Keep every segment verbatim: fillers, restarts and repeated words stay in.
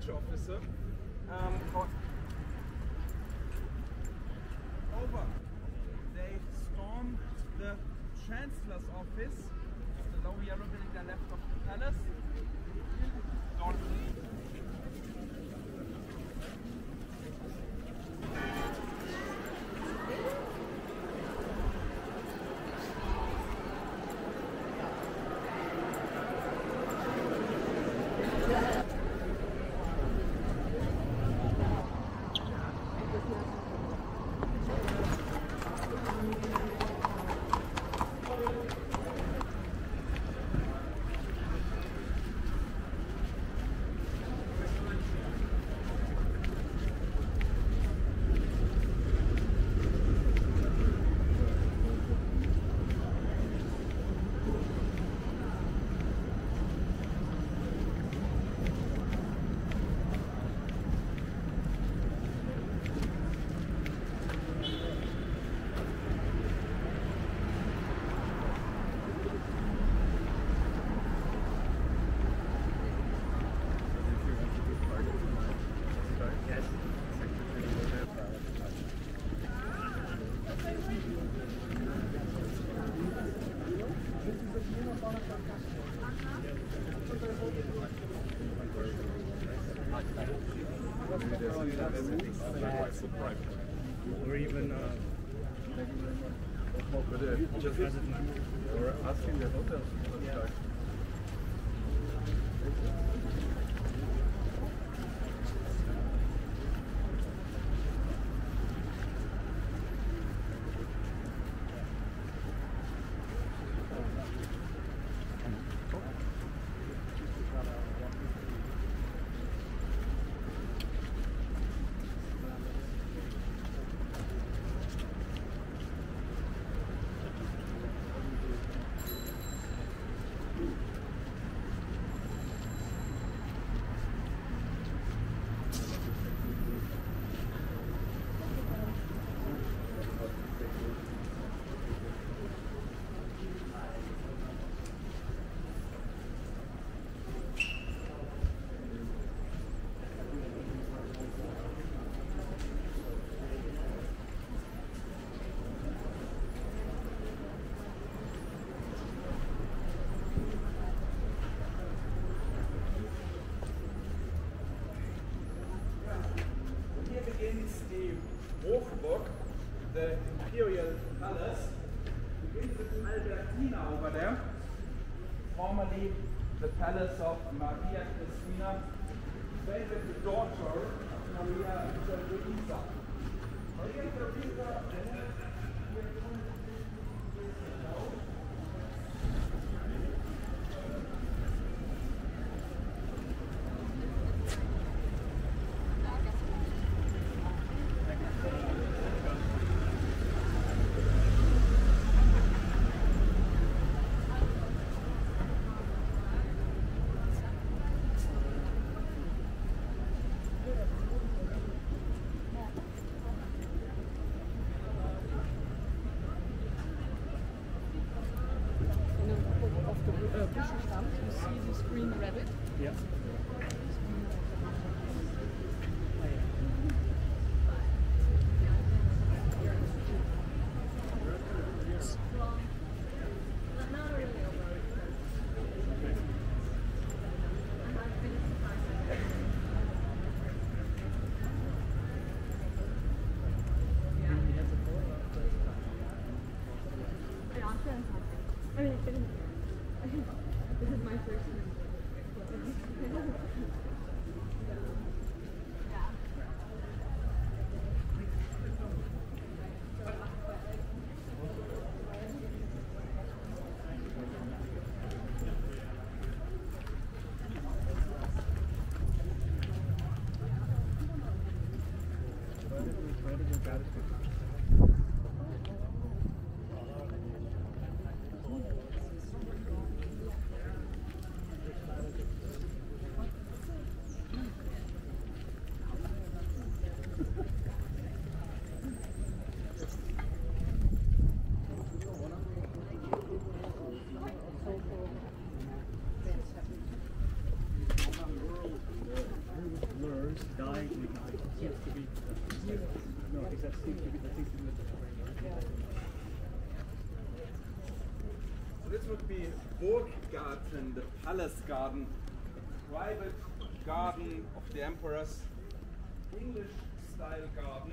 French officer. Um, over. They stormed the Chancellor's office, the low yellow building there left of the palace. Don't or even uh, just or asking the hotels. Yeah. Hofburg, the Imperial Palace, begins with Albertina over there, formerly the palace of Maria Cristina, then with the daughter of Maria Teresa. Maria Teresa yeah. I mean, this is my first time. So this would be Burggarten, the palace garden, private garden of the emperors, English style garden.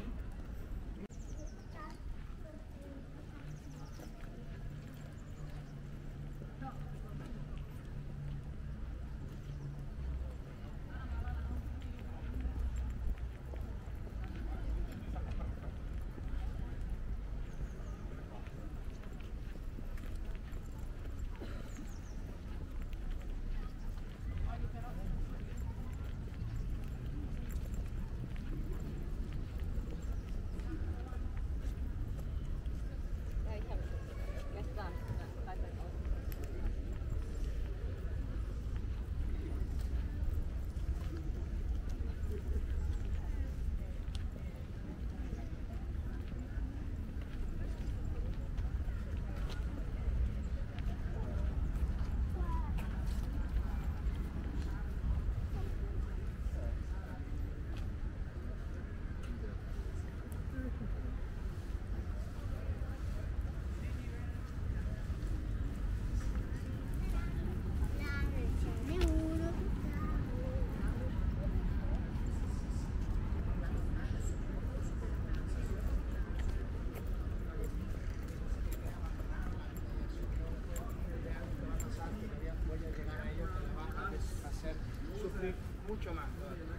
Mucho más.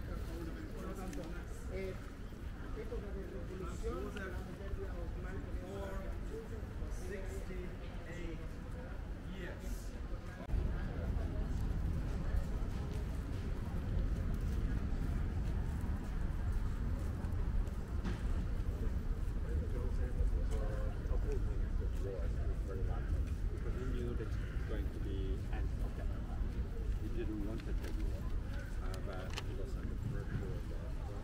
Eh, época de revolución, sixty-eight years. Because we knew that it was going to be end of that. We didn't want it to be uh, but it was on the first floor of the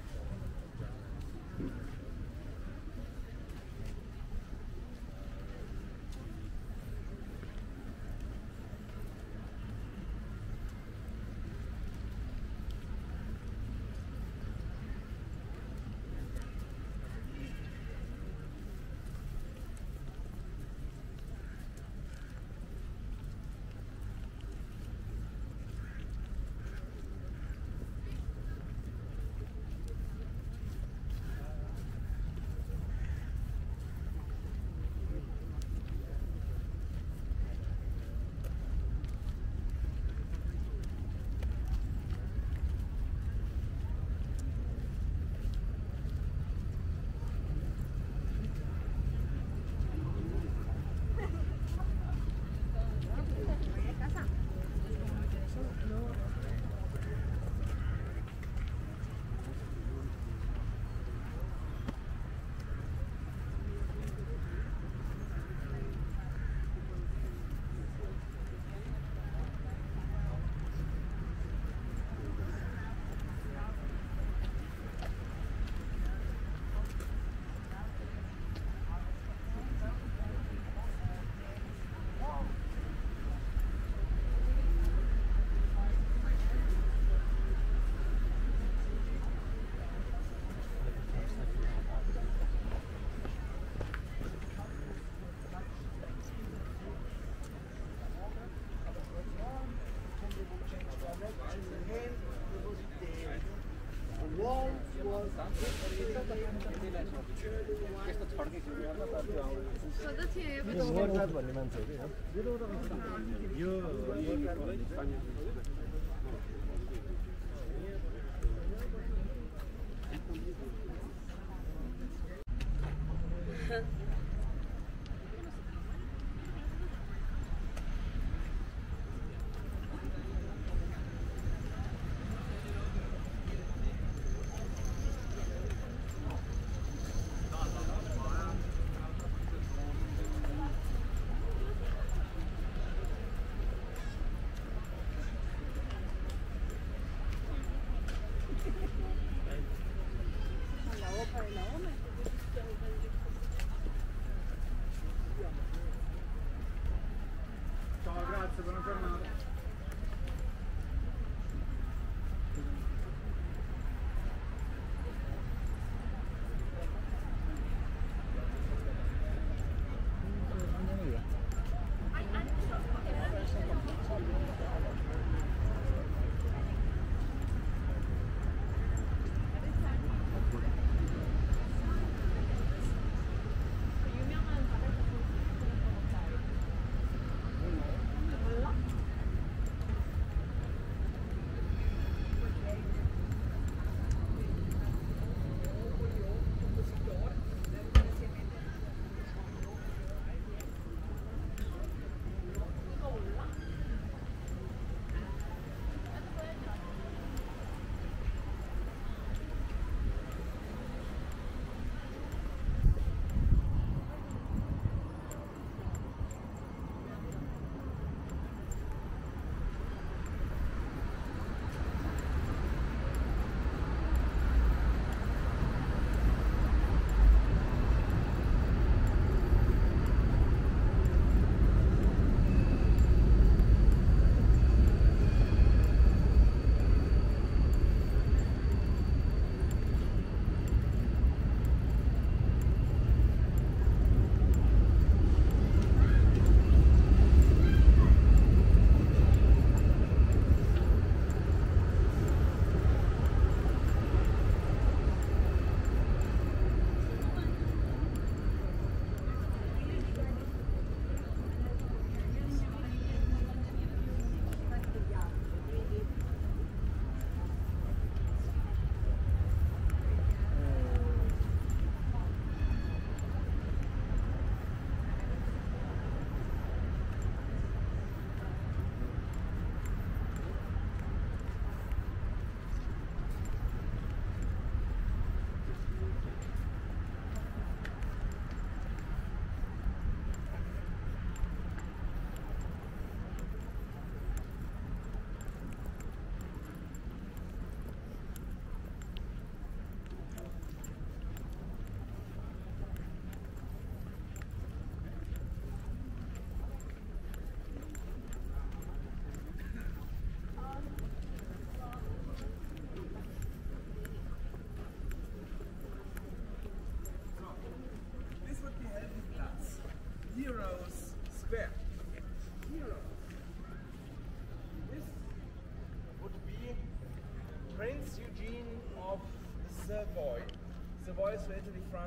भन्ने मान्छेहरू यो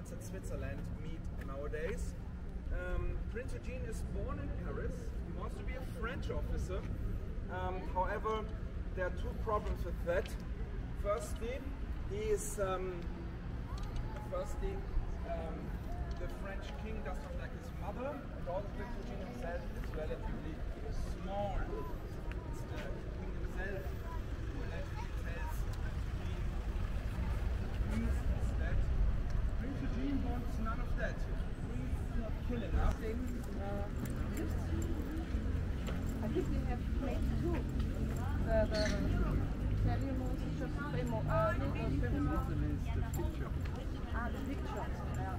France and Switzerland meet nowadays. Um, Prince Eugene is born in Paris. He wants to be a French officer. Um, however, there are two problems with that. Firstly, he is um, firstly um, the French king does not like his mother, and also Prince Eugene himself is relatively small. It's the king himself who allegedly tells the queen that Prince Eugene wants none of that. He's not killing us. I think they have made two. The, the Italian is just famous. Uh, no, no, famous. The picture. Ah, the picture. Yeah.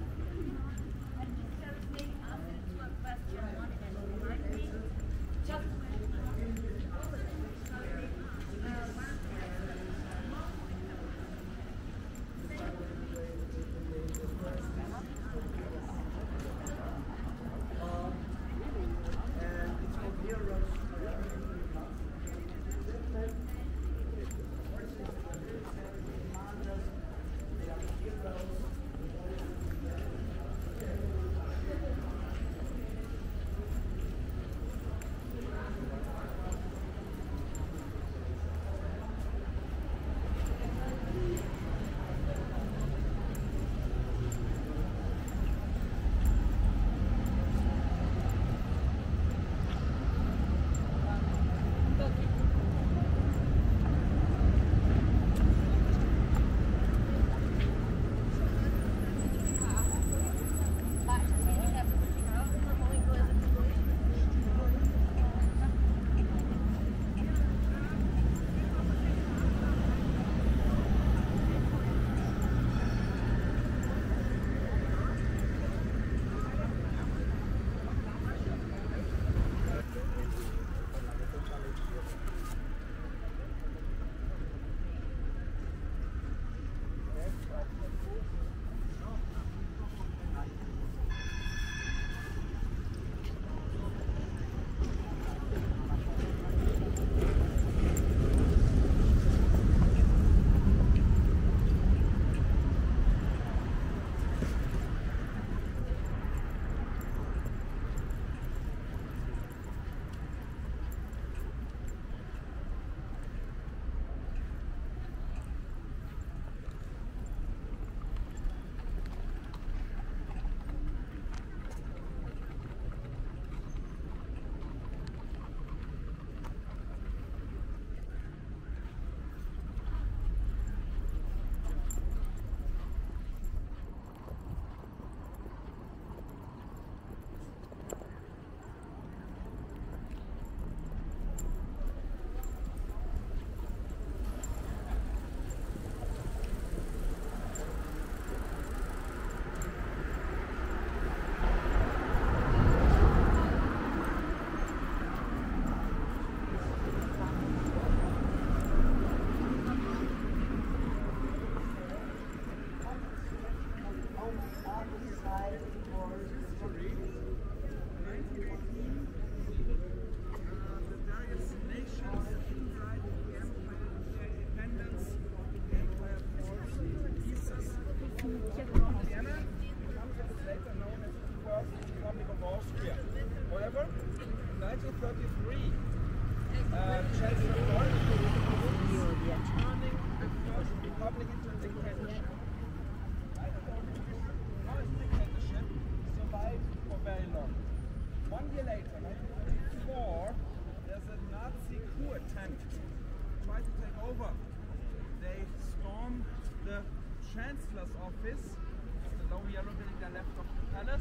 Chancellor's office, the low yellow building that left of the palace.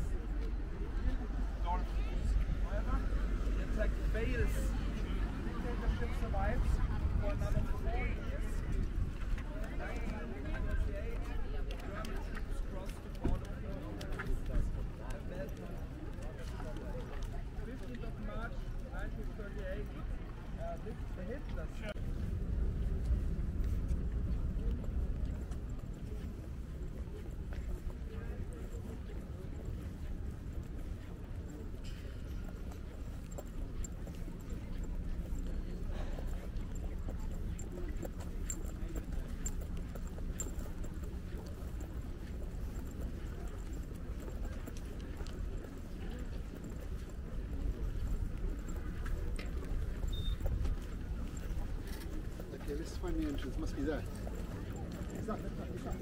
However, the attack fails. The dictatorship survives for another four years. In nineteen thirty-eight, German troops crossed the border of Belgium. fifteenth of March nineteen thirty-eight, uh, the Hitler. Let's find the entrance. Must be there. Is that, is that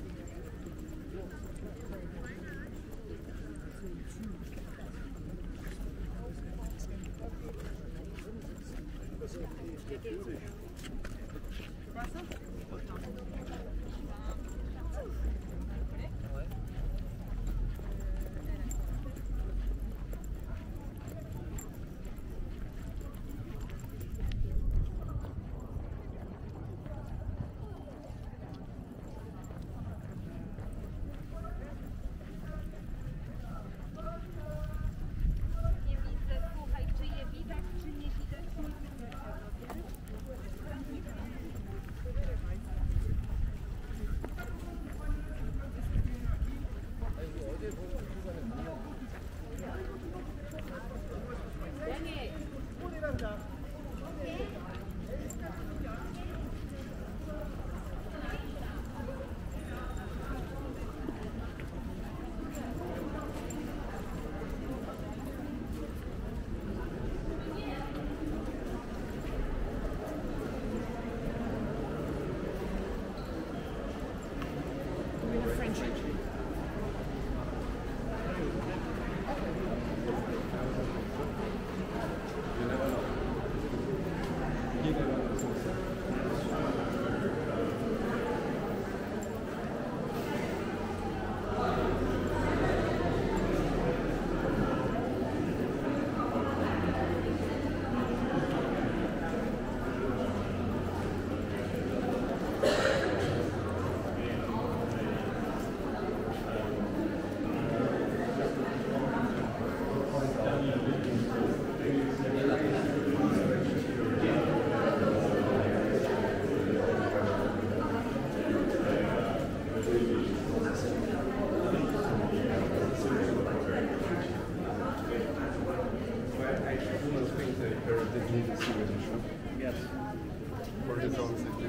Yes. for his own safety?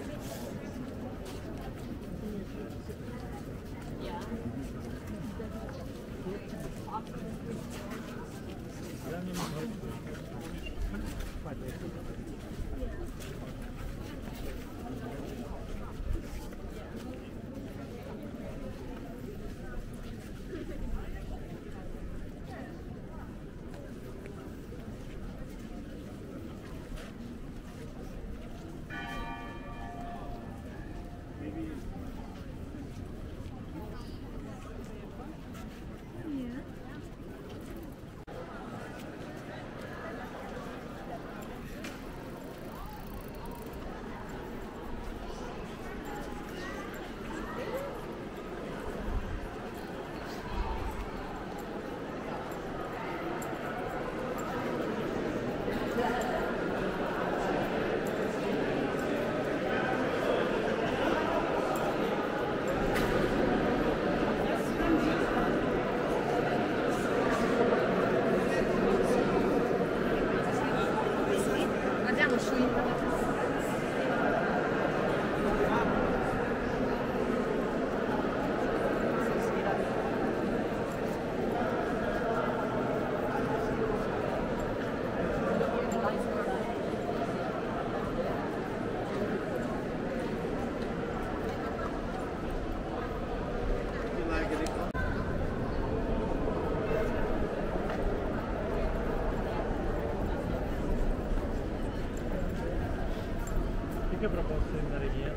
Perché ho proposto di andare via?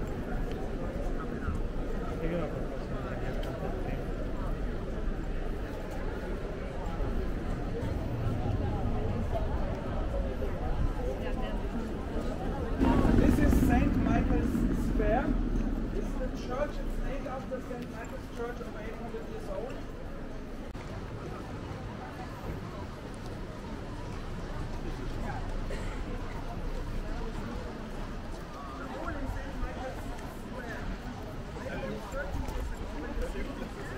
Perché ho proposto di andare via tanto tempo? This is Saint Michael's Square. This is the church. It's named after Saint Michael's Church, over eight hundred years old. All in Saint Michael's Square. thirteen years ago,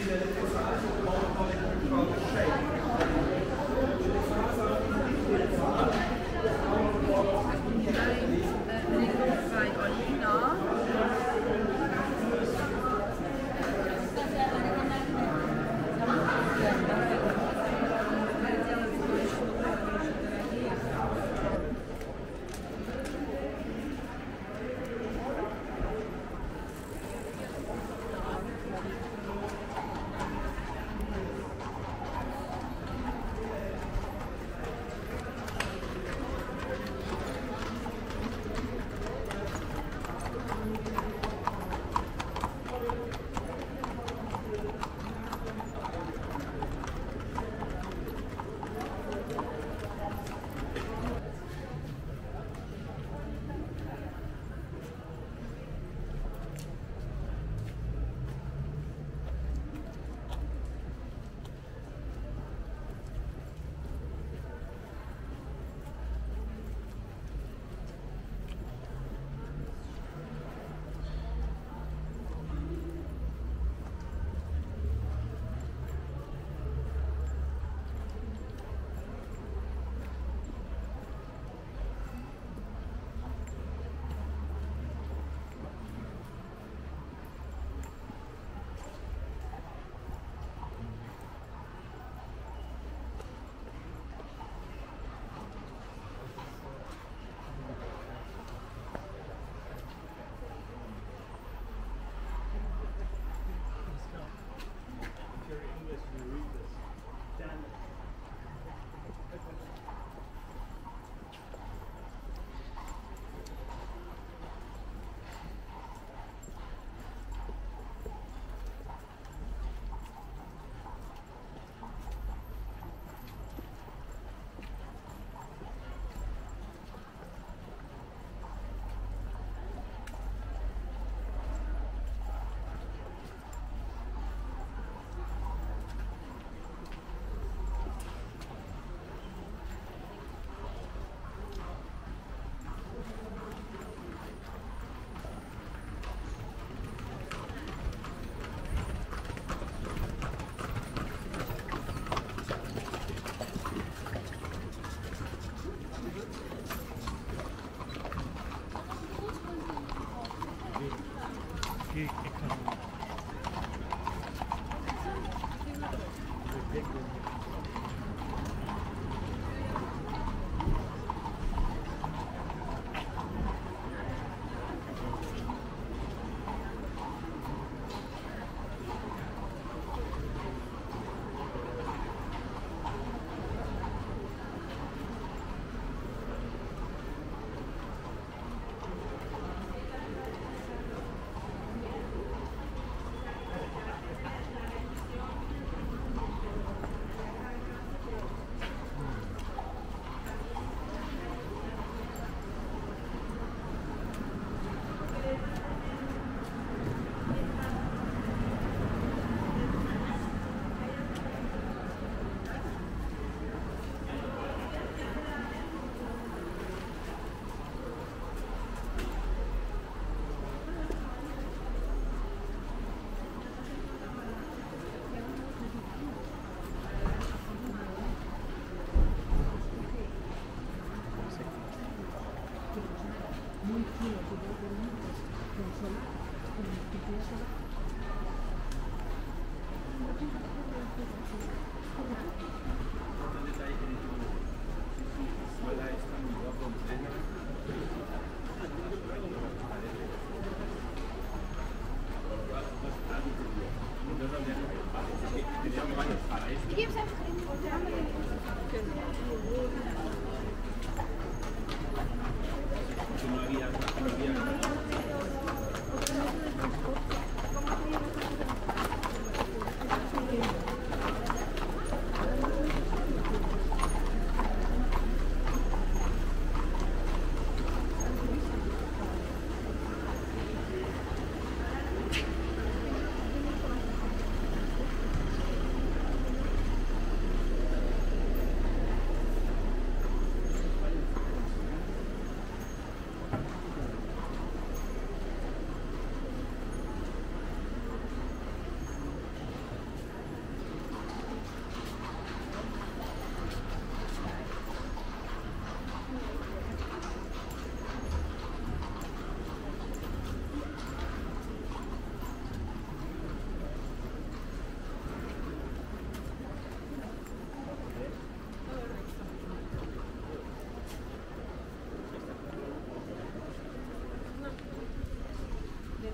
Thank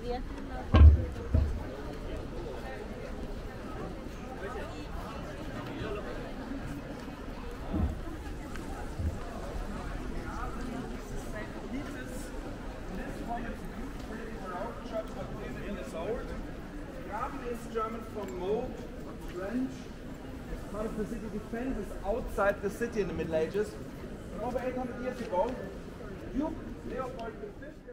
Is German for moat, trench. It's part of the city defenses outside the city in the Middle Ages. And over eight hundred years ago, Duke Leopold the Fifth